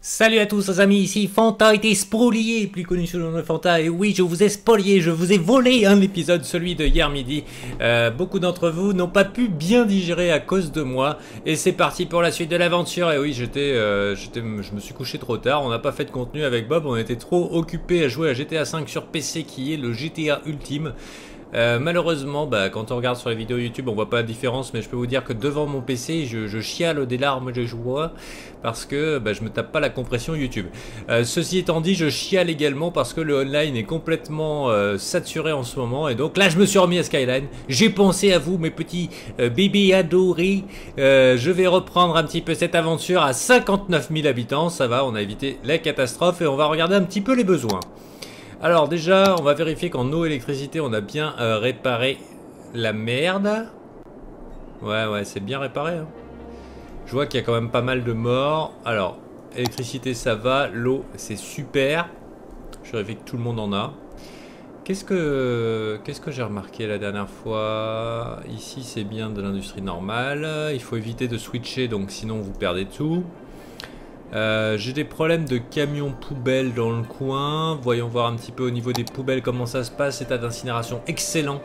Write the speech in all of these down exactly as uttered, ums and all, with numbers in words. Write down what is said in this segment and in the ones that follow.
Salut à tous les amis, ici Fanta était spolié, plus connu sous le nom de Fanta, et oui je vous ai spolié, je vous ai volé un épisode, celui de hier midi. Euh, beaucoup d'entre vous n'ont pas pu bien digérer à cause de moi, et c'est parti pour la suite de l'aventure. Et oui, j'étais, euh, j'étais, je me suis couché trop tard, on n'a pas fait de contenu avec Bob, on était trop occupés à jouer à G T A cinq sur P C qui est le G T A ultime. Euh, malheureusement, bah, quand on regarde sur les vidéos YouTube, on voit pas la différence, mais je peux vous dire que devant mon P C, je, je chiale des larmes de joie parce que bah, je me tape pas la compression YouTube. Euh, ceci étant dit, je chiale également parce que le online est complètement euh, saturé en ce moment, et donc là, je me suis remis à Skyline. J'ai pensé à vous, mes petits euh, bébés adorés. Euh, je vais reprendre un petit peu cette aventure à cinquante-neuf mille habitants. Ça va, on a évité la catastrophe et on va regarder un petit peu les besoins. Alors déjà, on va vérifier qu'en eau et électricité, on a bien euh, réparé la merde. Ouais, ouais, c'est bien réparé. Hein. Je vois qu'il y a quand même pas mal de morts. Alors, électricité, ça va. L'eau, c'est super. Je vérifie que tout le monde en a. Qu'est-ce que, qu'est-ce que j'ai remarqué la dernière fois? Ici, c'est bien de l'industrie normale. Il faut éviter de switcher, donc sinon vous perdez tout. Euh, j'ai des problèmes de camions poubelles dans le coin. Voyons voir un petit peu au niveau des poubelles comment ça se passe. État d'incinération excellent.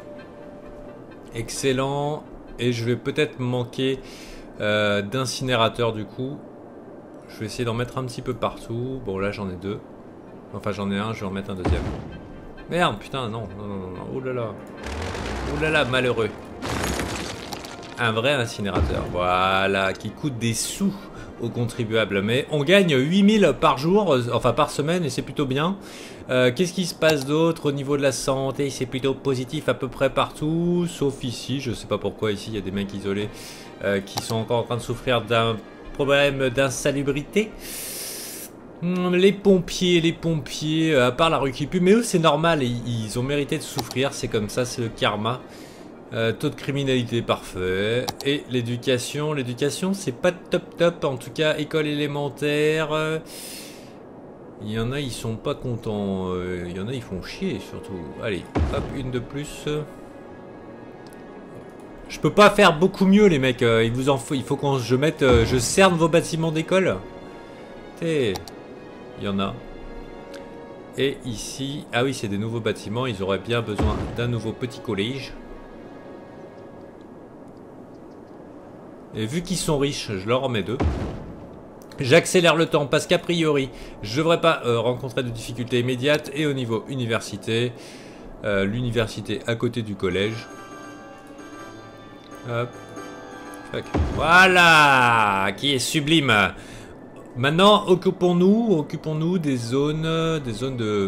Excellent. Et je vais peut-être manquer euh, d'incinérateurs du coup. Je vais essayer d'en mettre un petit peu partout. Bon là j'en ai deux. Enfin j'en ai un, je vais en mettre un deuxième. Merde, putain, non, non, non, non. Oh là là. Oh là là, malheureux. Un vrai incinérateur. Voilà, qui coûte des sous aux contribuables, mais on gagne huit mille par jour, enfin par semaine, et c'est plutôt bien. Euh, Qu'est-ce qui se passe d'autre au niveau de la santé? C'est plutôt positif à peu près partout, sauf ici. Je sais pas pourquoi ici il y a des mecs isolés euh, qui sont encore en train de souffrir d'un problème d'insalubrité. Les pompiers, les pompiers, à part la rue qui pue, mais eux c'est normal, ils, ils ont mérité de souffrir, c'est comme ça, c'est le karma. Euh, taux de criminalité parfait. Et l'éducation, l'éducation c'est pas top top, en tout cas école élémentaire. Euh, il y en a ils sont pas contents, euh, il y en a ils font chier surtout. Allez, hop, une de plus. Je peux pas faire beaucoup mieux les mecs, euh, il vous en faut, il faut qu'on je mette, euh, je cerne vos bâtiments d'école. Il y en a. Et ici, ah oui c'est des nouveaux bâtiments, ils auraient bien besoin d'un nouveau petit collège. Et vu qu'ils sont riches, je leur en mets deux. J'accélère le temps parce qu'a priori, je devrais pas euh, rencontrer de difficultés immédiates. Et au niveau université, euh, l'université à côté du collège. Hop. Fuck. Voilà, qui est sublime. Maintenant, occupons-nous, occupons-nous des zones, des zones de,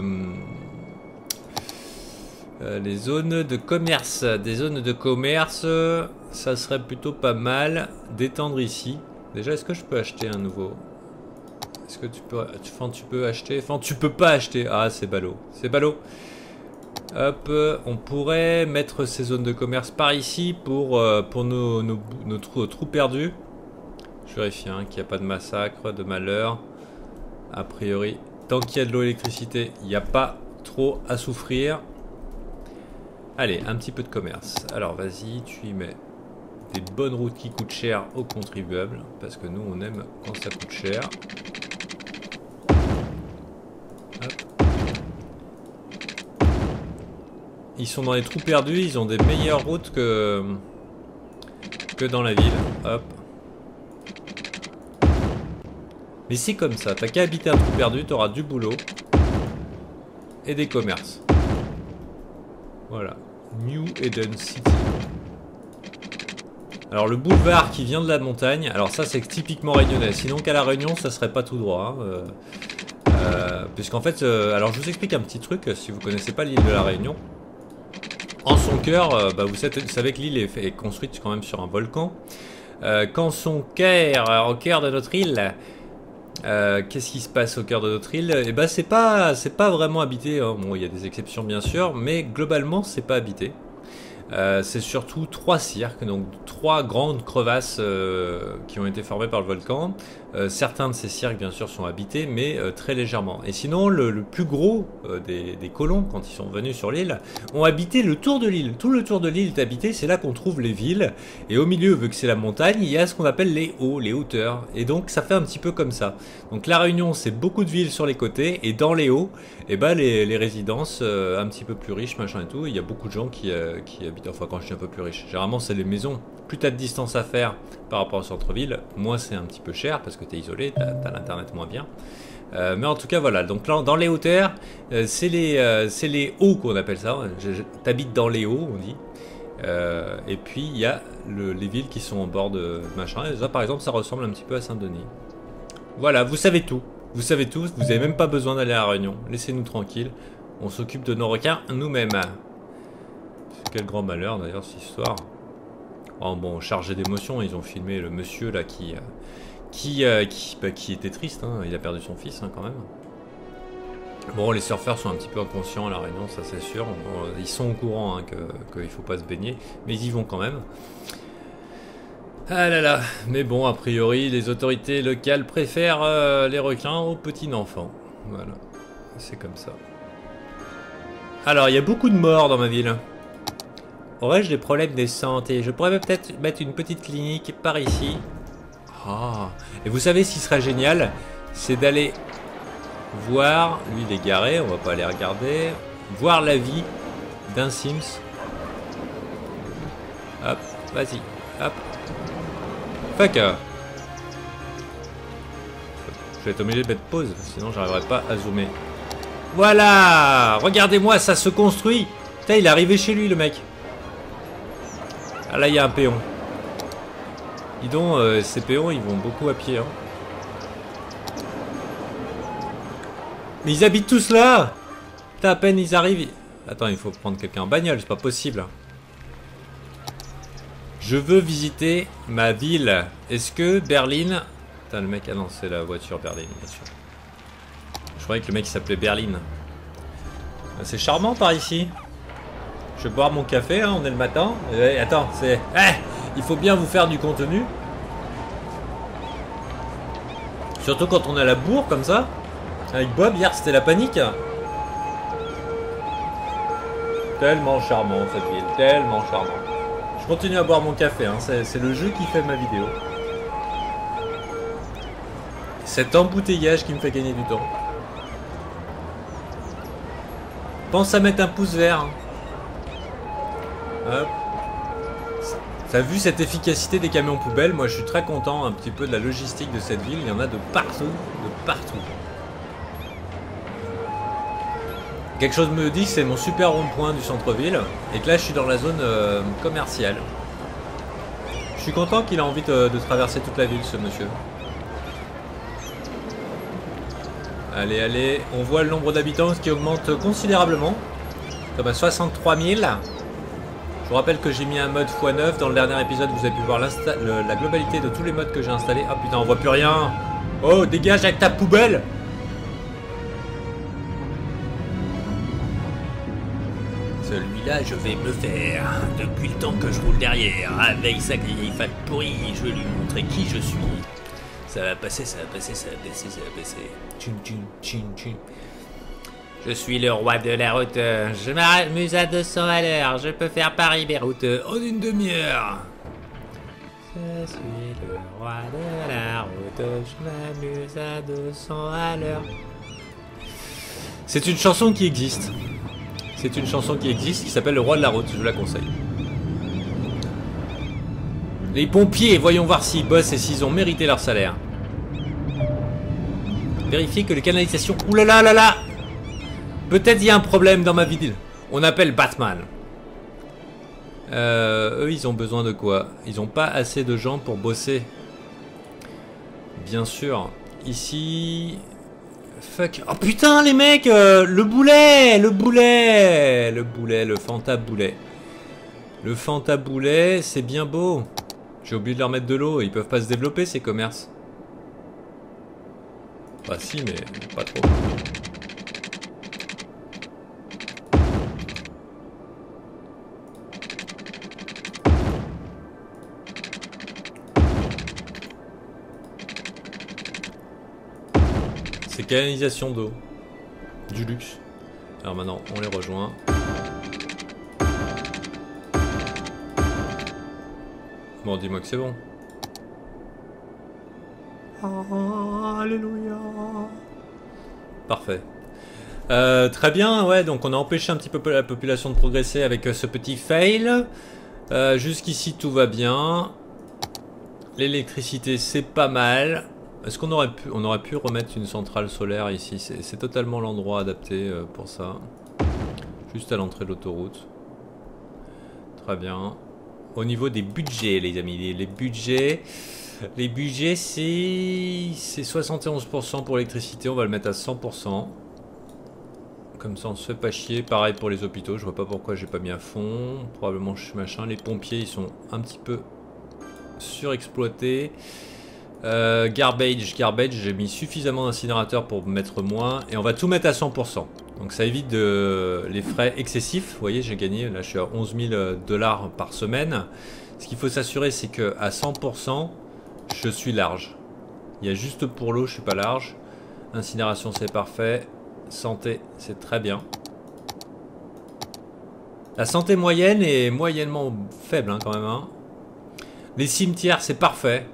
euh, les zones de commerce, des zones de commerce. Ça serait plutôt pas mal d'étendre ici. Déjà, est-ce que je peux acheter un nouveau? Est-ce que tu peux, tu, enfin, tu peux acheter? Enfin, tu peux pas acheter. Ah, c'est ballot. C'est ballot. Hop, on pourrait mettre ces zones de commerce par ici pour, euh, pour nos, nos, nos trous, trous perdus. Je vérifie hein, qu'il n'y a pas de massacre, de malheur. A priori, tant qu'il y a de l'eau et l'électricité, il n'y a pas trop à souffrir. Allez, un petit peu de commerce. Alors, vas-y, tu y mets des bonnes routes qui coûtent cher aux contribuables, parce que nous on aime quand ça coûte cher. Hop. Ils sont dans les trous perdus, ils ont des meilleures routes que que dans la ville. Hop. Mais c'est comme ça, t'as qu'à habiter un trou perdu, t'auras du boulot et des commerces. Voilà, New Eden City. Alors le boulevard qui vient de la montagne, alors ça c'est typiquement réunionnais, sinon qu'à la Réunion ça serait pas tout droit. Hein, euh, euh, Puisqu'en fait, euh, alors je vous explique un petit truc, si vous connaissez pas l'île de la Réunion. En son cœur, euh, bah, vous, savez, vous savez que l'île est, est construite quand même sur un volcan. Euh, quand son cœur, au cœur de notre île, euh, qu'est-ce qui se passe au cœur de notre île? Et bah c'est pas, c'est pas vraiment habité, hein. Bon il y a des exceptions bien sûr, mais globalement c'est pas habité. Euh, c'est surtout trois cirques, donc trois grandes crevasses euh, qui ont été formées par le volcan. Euh, certains de ces cirques, bien sûr, sont habités, mais euh, très légèrement. Et sinon, le, le plus gros euh, des, des colons, quand ils sont venus sur l'île, ont habité le tour de l'île. Tout le tour de l'île est habité, c'est là qu'on trouve les villes. Et au milieu, vu que c'est la montagne, il y a ce qu'on appelle les hauts, les hauteurs. Et donc, ça fait un petit peu comme ça. Donc, La Réunion, c'est beaucoup de villes sur les côtés, et dans les hauts, et ben, les, les résidences euh, un petit peu plus riches, machin et tout. Il y a beaucoup de gens qui, euh, qui habitent, enfin, quand je dis un peu plus riches, généralement, c'est les maisons. Plus tu as de distance à faire par rapport au centre-ville, moins c'est un petit peu cher parce que tu es isolé, tu as, as l'internet moins bien. Euh, mais en tout cas, voilà. Donc là, dans les hauteurs, euh, c'est les, euh, c'est les hauts qu'on appelle ça. T'habites dans les hauts, on dit. Euh, et puis, il y a le, les villes qui sont en bord de machin. Et ça, par exemple, ça ressemble un petit peu à Saint-Denis. Voilà, vous savez tout. Vous savez tout. Vous n'avez même pas besoin d'aller à La Réunion. Laissez-nous tranquilles. On s'occupe de nos requins nous-mêmes. Quel grand malheur, d'ailleurs, cette histoire. Oh, bon, chargé d'émotions, ils ont filmé le monsieur là qui euh, qui, euh, qui, bah, qui était triste, hein. Il a perdu son fils hein, quand même. Bon, les surfeurs sont un petit peu inconscients à La Réunion, ça c'est sûr. Bon, ils sont au courant hein, qu'il ne faut pas se baigner, mais ils y vont quand même. Ah là là, mais bon, a priori, les autorités locales préfèrent euh, les requins aux petits enfants. Voilà, c'est comme ça. Alors, il y a beaucoup de morts dans ma ville. Aurais-je des problèmes de santé? Je pourrais peut-être mettre une petite clinique par ici. Ah. Et vous savez ce qui serait génial? C'est d'aller voir... Lui, il est garé, on va pas aller regarder. Voir la vie d'un Sims. Hop, vas-y. Hop. Fuck. Je vais être obligé de mettre pause, sinon j'arriverai pas à zoomer. Voilà. Regardez-moi, ça se construit. Putain, il est arrivé chez lui, le mec. Ah là il y a un péon. Dis donc, euh, ces péons ils vont beaucoup à pied hein. Mais ils habitent tous là. Putain, à peine ils arrivent. Attends, il faut prendre quelqu'un en bagnole, c'est pas possible. Je veux visiter ma ville. Est-ce que Berlin... Putain le mec, ah non c'est la voiture Berlin bien sûr. Je croyais que le mec il s'appelait Berlin. C'est charmant par ici. Je vais boire mon café, hein, on est le matin. Et, attends, c'est... Eh, il faut bien vous faire du contenu. Surtout quand on a la bourre comme ça. Avec Bob, hier c'était la panique. Tellement charmant cette ville, tellement charmant. Je continue à boire mon café, hein, c'est le jeu qui fait ma vidéo. Cet embouteillage qui me fait gagner du temps. Pense à mettre un pouce vert. Hein. Hop. T'as vu cette efficacité des camions poubelles? Moi je suis très content un petit peu de la logistique de cette ville. Il y en a de partout, de partout. Quelque chose me dit que c'est mon super rond-point du centre-ville et que là je suis dans la zone euh, commerciale. Je suis content qu'il a envie de, de traverser toute la ville ce monsieur. Allez, allez, on voit le nombre d'habitants qui augmente considérablement. Comme à soixante-trois mille. Je vous rappelle que j'ai mis un mode fois neuf. Dans le dernier épisode, vous avez pu voir le, la globalité de tous les modes que j'ai installés. Ah putain, on voit plus rien. Oh, dégage avec ta poubelle. Celui-là, je vais me le faire. Depuis le temps que je roule derrière. Avec sa grille fac pourrie, je vais lui montrer qui je suis. Ça va passer, ça va passer, ça va passer, ça va passer. Tchum, tchum, tchum, tchum. Je suis le roi de la route, je m'amuse à deux cents à l'heure, je peux faire Paris-Beyrouth en une demi-heure. Je suis le roi de la route, je m'amuse à deux cents à l'heure. C'est une chanson qui existe. C'est une chanson qui existe qui s'appelle Le Roi de la Route, je vous la conseille. Les pompiers, voyons voir s'ils bossent et s'ils ont mérité leur salaire. Vérifiez que les canalisations... Ouh là là là là. Peut-être il y a un problème dans ma ville. On appelle Batman. Euh, eux, ils ont besoin de quoi? Ils n'ont pas assez de gens pour bosser. Bien sûr. Ici... Fuck. Oh putain, les mecs euh, le boulet Le boulet Le boulet, le Fanta boulet. Le Fanta boulet, c'est bien beau. J'ai oublié de leur mettre de l'eau. Ils peuvent pas se développer, ces commerces. Bah si, mais pas trop. C'est canalisation d'eau. Du luxe. Alors maintenant, on les rejoint. Bon, dis-moi que c'est bon. Oh, alléluia. Parfait. Euh, très bien, ouais, donc on a empêché un petit peu la population de progresser avec ce petit fail. Euh, Jusqu'ici, tout va bien. L'électricité, c'est pas mal. Est-ce qu'on aurait pu, on aurait pu remettre une centrale solaire ici? C'est totalement l'endroit adapté pour ça. Juste à l'entrée de l'autoroute. Très bien. Au niveau des budgets, les amis, les, les budgets, les budgets, c'est soixante et onze pour cent pour l'électricité. On va le mettre à cent pour cent. Comme ça, on se fait pas chier. Pareil pour les hôpitaux. Je vois pas pourquoi j'ai pas mis à fond. Probablement je suis machin. Les pompiers, ils sont un petit peu surexploités. Euh, garbage, garbage, j'ai mis suffisamment d'incinérateurs pour mettre moins. Et on va tout mettre à cent pour cent. Donc ça évite de, les frais excessifs. Vous voyez, j'ai gagné, là je suis à onze mille dollars par semaine. Ce qu'il faut s'assurer, c'est qu'à cent pour cent, je suis large. Il y a juste pour l'eau, je suis pas large. Incinération, c'est parfait. Santé, c'est très bien. La santé moyenne est moyennement faible hein, quand même. Hein. Les cimetières, c'est parfait.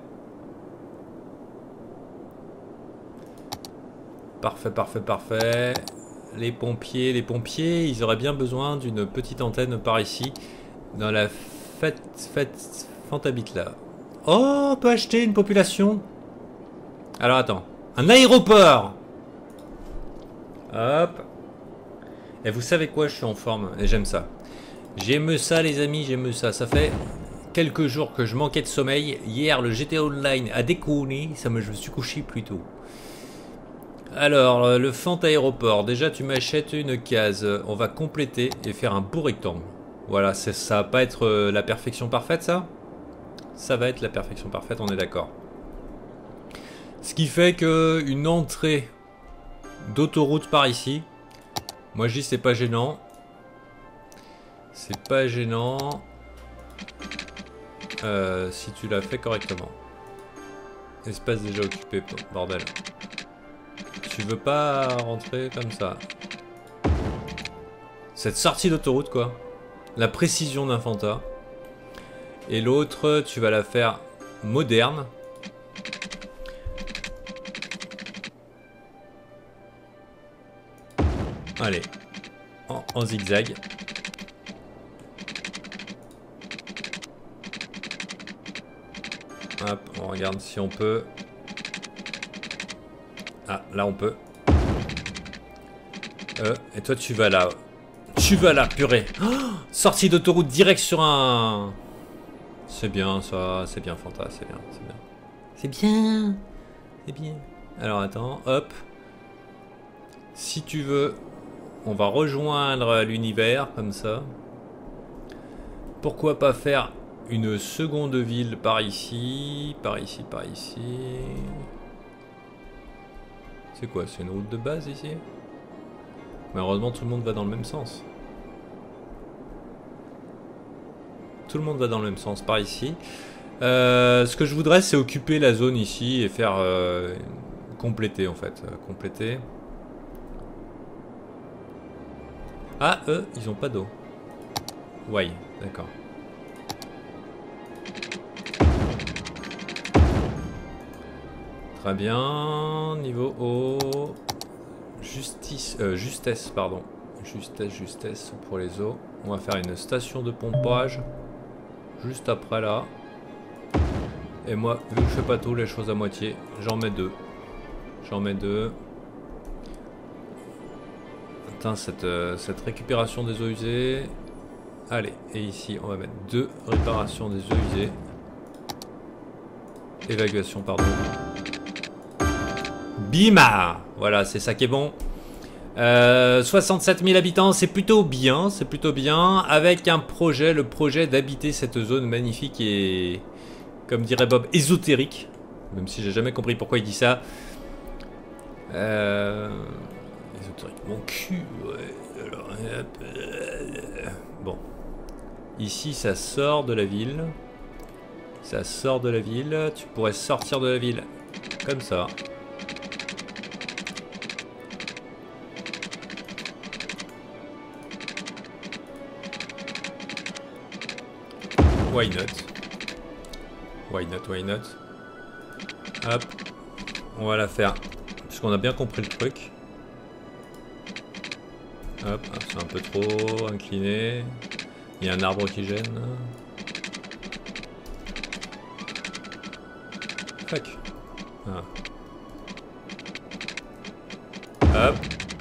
Parfait, parfait, parfait. Les pompiers, les pompiers, ils auraient bien besoin d'une petite antenne par ici. Dans la fête, fête, Fantabit là. Oh, on peut acheter une population. Alors attends. Un aéroport. Hop. Et vous savez quoi, je suis en forme. Et j'aime ça. J'aime ça les amis, j'aime ça. Ça fait quelques jours que je manquais de sommeil. Hier, le G T A Online a déconné. Ça me, je me suis couché plus tôt. Alors, le Fant aéroport. Déjà, tu m'achètes une case. On va compléter et faire un beau rectangle. Voilà, ça va pas être la perfection parfaite, ça? Ça va être la perfection parfaite, on est d'accord. Ce qui fait que une entrée d'autoroute par ici. Moi, je dis c'est pas gênant. C'est pas gênant. Euh, si tu l'as fait correctement. Espace déjà occupé, bordel. Tu veux pas rentrer comme ça. Cette sortie d'autoroute quoi. La précision d'un Fanta. Et l'autre, tu vas la faire moderne. Allez. En, en zigzag. Hop, on regarde si on peut. Ah, là on peut. Euh, et toi tu vas là. Tu vas là, purée. Oh, sortie d'autoroute direct sur un... C'est bien ça, c'est bien Fanta, c'est bien, c'est bien. C'est bien. C'est bien. Alors attends, hop. Si tu veux, on va rejoindre l'univers comme ça. Pourquoi pas faire une seconde ville par ici, par ici, par ici. C'est quoi? C'est une route de base ici? Malheureusement, tout le monde va dans le même sens. Tout le monde va dans le même sens, par ici. Euh, ce que je voudrais, c'est occuper la zone ici et faire... Euh, compléter, en fait. Euh, compléter. Ah, eux, ils ont pas d'eau. Ouais, d'accord. Très bien. Niveau eau. Justice, euh, justesse, pardon. Justesse, justesse pour les eaux. On va faire une station de pompage. Juste après là. Et moi, vu que je fais pas tout les choses à moitié, j'en mets deux. J'en mets deux. Attends, cette, euh, cette récupération des eaux usées. Allez, et ici, on va mettre deux réparations des eaux usées. Évacuation, pardon. Bima! Voilà, c'est ça qui est bon. Euh, soixante-sept mille habitants, c'est plutôt bien, c'est plutôt bien. Avec un projet, le projet d'habiter cette zone magnifique et, comme dirait Bob, ésotérique. Même si j'ai jamais compris pourquoi il dit ça. Euh... Ésotérique, mon cul, ouais. Alors, euh... bon. Ici, ça sort de la ville. Ça sort de la ville. Tu pourrais sortir de la ville comme ça. Why not? Why not, why not? Hop. On va la faire. Puisqu'on a bien compris le truc. Hop, c'est un peu trop incliné. Il y a un arbre qui gêne. Fuck. Ah. Hop.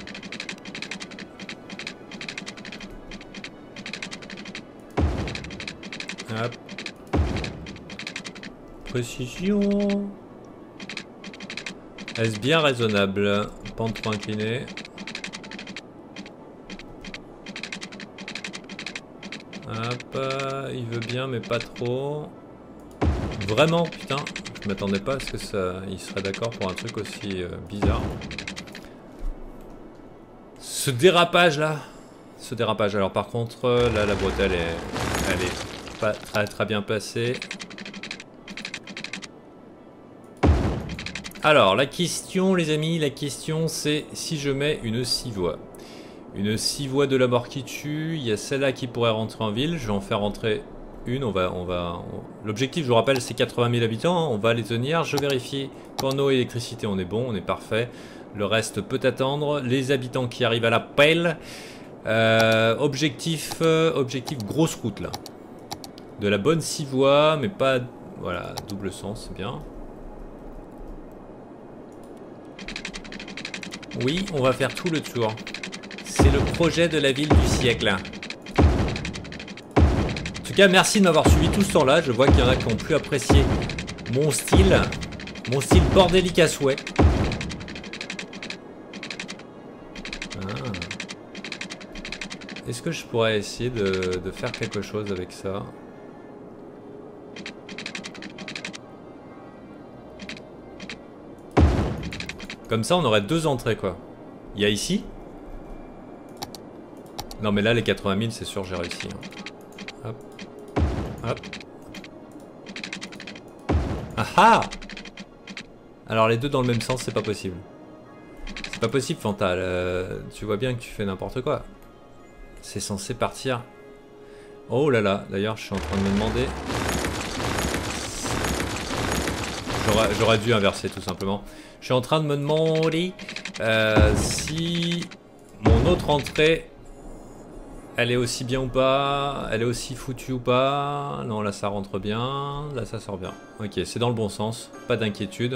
Hop. Précision. Est-ce bien raisonnable? Pente trop inclinée. Hop, il veut bien mais pas trop. Vraiment, putain, je m'attendais pas à ce que ça, il serait d'accord pour un truc aussi euh, bizarre. Ce dérapage là, ce dérapage. Alors par contre, là la bretelle est, elle est pas très très bien placée. Alors la question, les amis, la question c'est si je mets une six voies. Une six voies de la mort qui tue, il y a celle-là qui pourrait rentrer en ville, je vais en faire rentrer une, on va... on va on... L'objectif, je vous rappelle, c'est quatre-vingt mille habitants, hein, on va les tenir, je vérifie qu'en eau et électricité on est bon, on est parfait, le reste peut attendre, les habitants qui arrivent à la pelle, euh, objectif, euh, objectif grosse route là, de la bonne six voies, mais pas, voilà, double sens, c'est bien. Oui, on va faire tout le tour. C'est le projet de la ville du siècle. En tout cas, merci de m'avoir suivi tout ce temps-là. Je vois qu'il y en a qui ont pu apprécier mon style. Mon style bordélique à souhait. Ah. Est-ce que je pourrais essayer de, de faire quelque chose avec ça? Comme ça, on aurait deux entrées, quoi. Il y a ici. Non mais là les quatre-vingt mille c'est sûr j'ai réussi. Hein. Hop. Hop. Ah ah. Alors les deux dans le même sens c'est pas possible. C'est pas possible Fantal. Euh, tu vois bien que tu fais n'importe quoi. C'est censé partir. Oh là là. D'ailleurs je suis en train de me demander. J'aurais dû inverser tout simplement. Je suis en train de me demander euh, si mon autre entrée... Elle est aussi bien ou pas? Elle est aussi foutue ou pas? Non, là ça rentre bien. Là ça sort bien. Ok, c'est dans le bon sens. Pas d'inquiétude.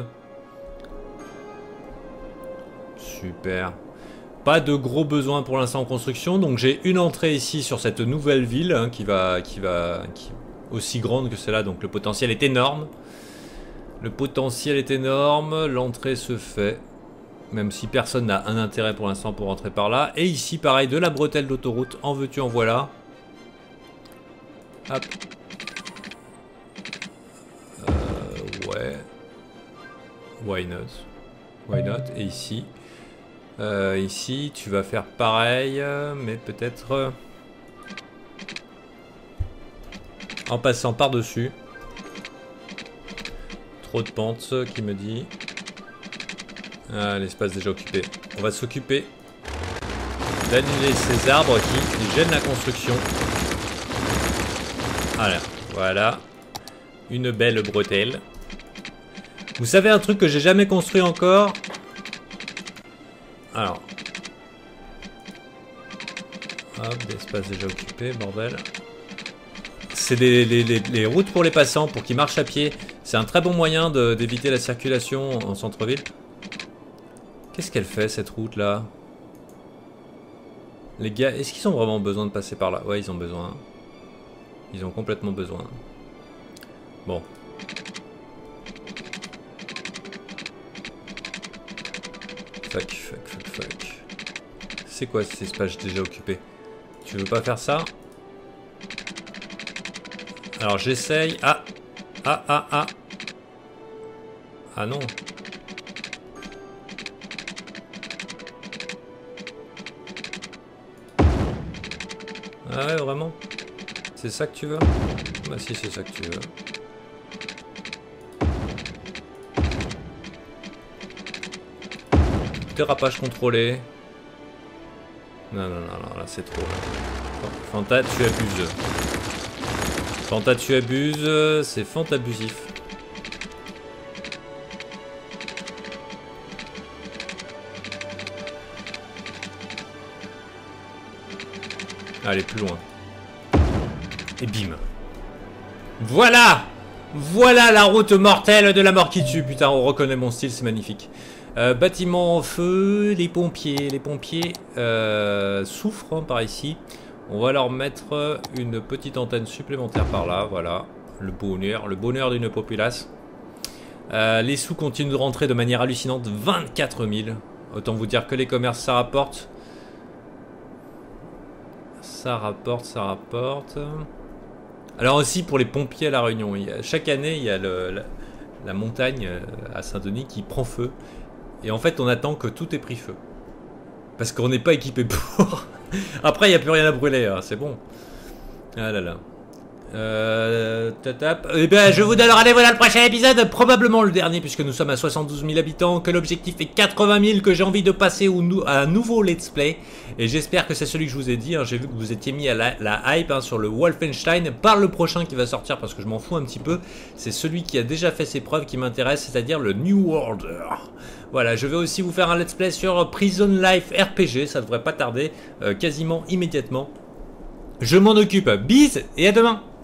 Super. Pas de gros besoins pour l'instant en construction. Donc j'ai une entrée ici sur cette nouvelle ville hein, qui va, qui va, qui aussi grande que celle-là. Donc le potentiel est énorme. Le potentiel est énorme. L'entrée se fait. Même si personne n'a un intérêt pour l'instant pour rentrer par là. Et ici, pareil, de la bretelle d'autoroute. En veux-tu, en voilà. Hop. Euh, ouais. Why not? Why not? Et ici. Euh, ici, tu vas faire pareil. Mais peut-être... Euh, en passant par-dessus. Trop de pente, qui me dit... Ah, l'espace déjà occupé. On va s'occuper d'annuler ces arbres qui, qui gênent la construction. Voilà, voilà. Une belle bretelle. Vous savez un truc que j'ai jamais construit encore? Alors. Hop, l'espace déjà occupé, bordel. C'est les, les, les, les routes pour les passants, pour qu'ils marchent à pied. C'est un très bon moyen d'éviter la circulation en centre-ville. Qu'est-ce qu'elle fait cette route là? Les gars, est-ce qu'ils ont vraiment besoin de passer par là? Ouais, ils ont besoin. Ils ont complètement besoin. Bon. Fuck, fuck, fuck, fuck. C'est quoi cet espace déjà occupé? Tu veux pas faire ça? Alors j'essaye. Ah! Ah, ah, ah! Ah non! Ah ouais, vraiment? C'est ça que tu veux? Bah si, c'est ça que tu veux. Dérapage contrôlé. Non, non, non, non, là c'est trop. Fanta, tu abuses. Fanta, tu abuses, c'est Fanta abusif. Allez, plus loin. Et bim. Voilà! Voilà la route mortelle de la mort qui tue. Putain, on reconnaît mon style, c'est magnifique. Euh, bâtiment en feu, les pompiers. Les pompiers euh, souffrent hein, par ici. On va leur mettre une petite antenne supplémentaire par là. Voilà, le bonheur, le bonheur d'une populace. Euh, les sous continuent de rentrer de manière hallucinante. vingt-quatre mille. Autant vous dire que les commerces, ça rapporte. Ça rapporte, ça rapporte. Alors aussi pour les pompiers à La Réunion. Il y a, chaque année, il y a le, la, la montagne à Saint-Denis qui prend feu. Et en fait, on attend que tout ait pris feu. Parce qu'on n'est pas équipé pour. Après, il n'y a plus rien à brûler. Hein, c'est bon. Ah là là. Euh, eh ben, je vous donne rendez-vous dans le prochain épisode, probablement le dernier puisque nous sommes à soixante-douze mille habitants, que l'objectif est quatre-vingt mille, que j'ai envie de passer au nou à un nouveau let's play et j'espère que c'est celui que je vous ai dit, hein. J'ai vu que vous étiez mis à la, la hype hein, sur le Wolfenstein. Par le prochain qui va sortir parce que je m'en fous un petit peu, c'est celui qui a déjà fait ses preuves qui m'intéresse, c'est-à-dire le New Order. Voilà, je vais aussi vous faire un let's play sur Prison Life R P G, ça devrait pas tarder, euh, quasiment immédiatement. Je m'en occupe, bise et à demain.